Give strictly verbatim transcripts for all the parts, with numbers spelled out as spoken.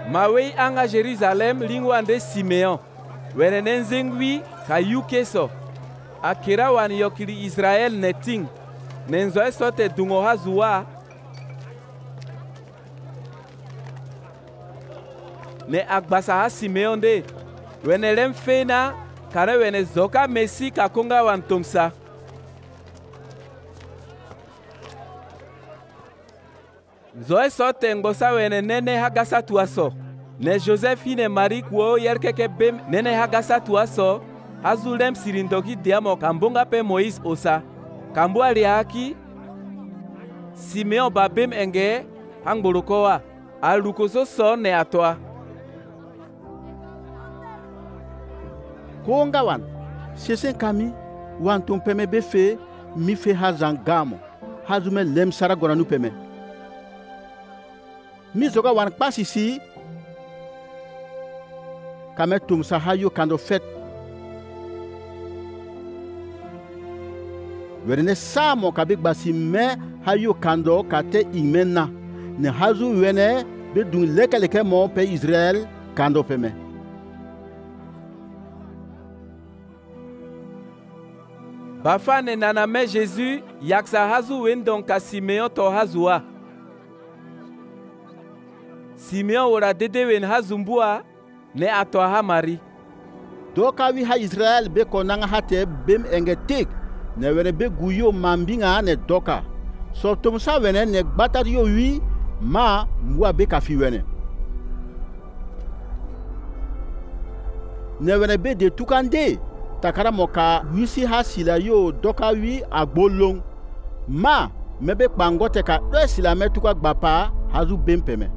Mawei anga Jerusalem lingwa ande Simeon. Wene nenzengwi kayu keso. Akira wan yokili Israel neting. Nenzoe sote dungo hazuwa. Ne akbasa ha Simeon de. Wene lem fena kare wene zoka mesi kakonga wan tomsa. Zoe sote ngosa wene nene hagasa tuaso. Ne Joseph hine Marie kuo yerkeke bem nene hagasa tuaso. Hazulem sirindoki diamo kambonga pe Moïse osa. Kambu aliaki Simeon babem enge hangbolokoa. Alukoso so ne atoa. Konga wan, sesen kami, wan ton peme befe, mi fe hazan gamo. Hazume lem sara goranu peme. Mi zoga wan pas ici. Kame tum sa hayo kando fet. Werene samo kabik basi me hayo kando kate imena. Ne hazu wene be dun leke leke mo pe Israel kando peme. Bafa ne naname Jésus yaksa hazu wendon ka Simeon to hazua. Simeon wora dede wen hazumbua ne atoa ha Marie. Doka wi ha Israel be konanga hate bem engetik. Ne wene be guyo mambinga ne doka. So tumsa wene ne batari yo wi ma mwa be kafi wene. Ne wene be de tukande. Takara moka wisi ha sila yo doka wi agbolong. Ma mebe kpangote ka do sila me tuka gbapa hazu bempeme.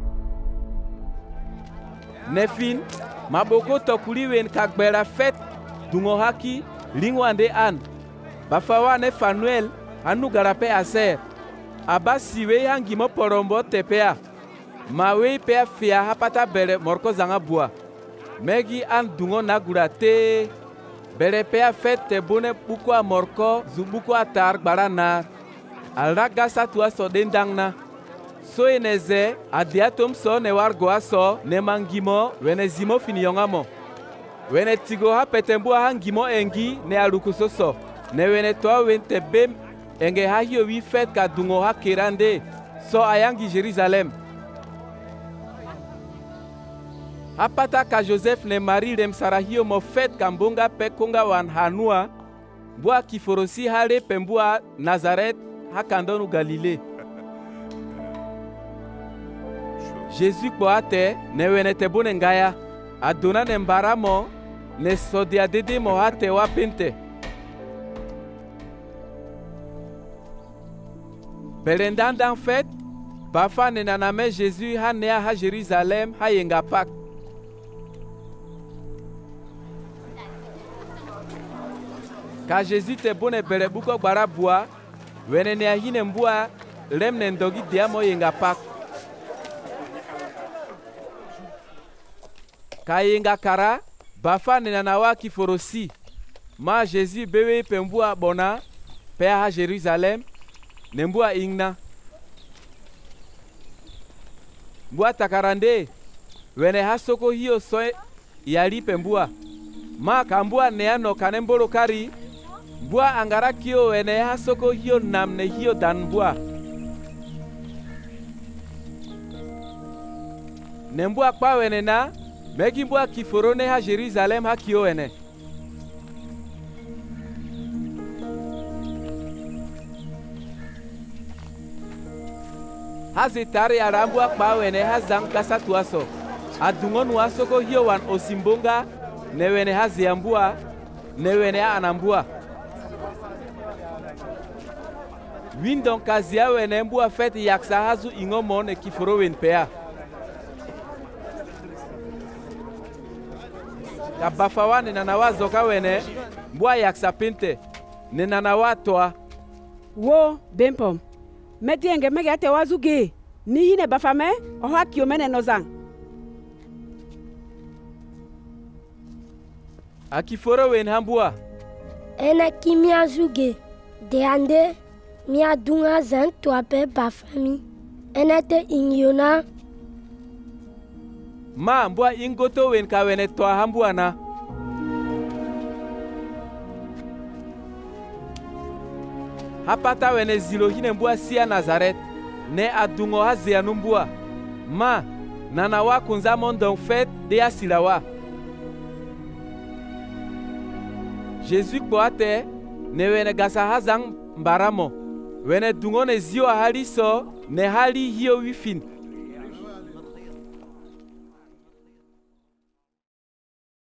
Nefin maboko tokuli wen kagbera fet dungo haki lingwande an. Bafawa ne Fanuel anu garape aser. Aba siwe hangimo porombo tepea. Mawe pea fia hapata bere morko zanga bua. Megi an dungo nagura te. Bere pea fet te bone buko a morko zubuko atar barana. Alra gasa tua so dendang na. So eneze adiatom so ne wargoa so ne mangimo wene zimo finiyongamo. Wene tigo ha petembua hangimo engi ne alukuso so. Ne wene toa wente bem enge ha hiyo wi fet ka dungo ha kerande so ayangi Jerusalem. Apata ka Joseph ne Marie rem sarahio mo fet kambonga pe konga wan hanua. Bua kiforosi hale pembua Nazaret hakandonu Galile. Jésus boate ne wene te bone ngaya. Adona ne mbaramo ne sodia dede mo hate wapente. Belendandan fet, bafa ne naname Jésus ha nea ha Jerusalem ha yenga pak. Ka Jésus te bone bere buko gbara bua, wene ne ahine mbua lem ne ndogi diamo yenga pak. Ka yenga kara, bafa ne nanawa kiforosi. Ma Jésus bewe pembua bona, pe ha Jerusalem, nembua ingna. Mbua takarande, wene hasoko hiyo soe yali pembua. Ma kambua neano kanembolo kari, mbua angara kio wene hasoko hiyo namne hiyo danbua. Nembua kwa wene na, megi mbua kiforone ha Jerusalem ha kio wene. Hazi tari arambua kwa wene hazang kasa tuaso. Adungon wasoko hiyo wan osimbonga ne wene hazi ambua ne wene anambua. Windon kazia wene mbua feti yaksa hazu ingomo ne kiforo wenpea. Kabafawa ne nanawa zoka wene mbua yaksa pinte ne nanawa toa. Wo bempom. Meti enge mege ate wazuge. Ni hine bafame oha kiomene nozang. Akiforo wen hambua. Ena ki mia zuge. De ande mia dunga zang tuape bafami. Ena te inyona. ma mbua ingoto wen ka wene toa hambuana. Hapata wene zilo hine mbua sia Nazaret, ne adungo hazea numbua. Ma, nana wa kunza mondon fet de asilawa. Jésus kwate, ne wene gasa hazang mbaramo. Wene dungo ne zio haliso, ne hali hiyo wifin.